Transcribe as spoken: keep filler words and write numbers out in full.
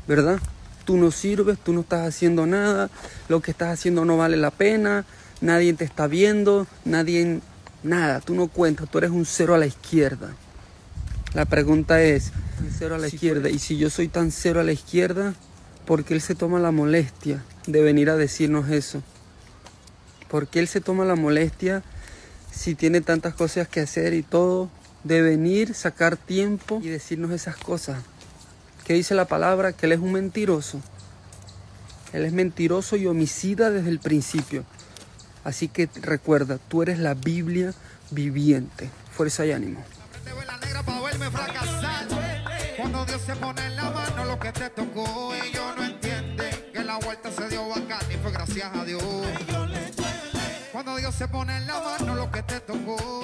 ¿verdad? Tú no sirves, tú no estás haciendo nada, lo que estás haciendo no vale la pena, nadie te está viendo, nadie, nada, tú no cuentas, tú eres un cero a la izquierda. La pregunta es, un cero a la izquierda, y si yo soy tan cero a la izquierda, ¿por qué Él se toma la molestia de venir a decirnos eso? ¿Por qué Él se toma la molestia, si tiene tantas cosas que hacer y todo, de venir, sacar tiempo y decirnos esas cosas? ¿Qué dice la palabra? Que Él es un mentiroso. Él es mentiroso y homicida desde el principio. Así que recuerda, tú eres la Biblia viviente. Fuerza y ánimo. Cuando Dios se pone en la mano lo que te tocó, ellos no entienden que la vuelta se dio bacán y fue gracias a Dios. Cuando Dios se pone en la mano lo que te tocó,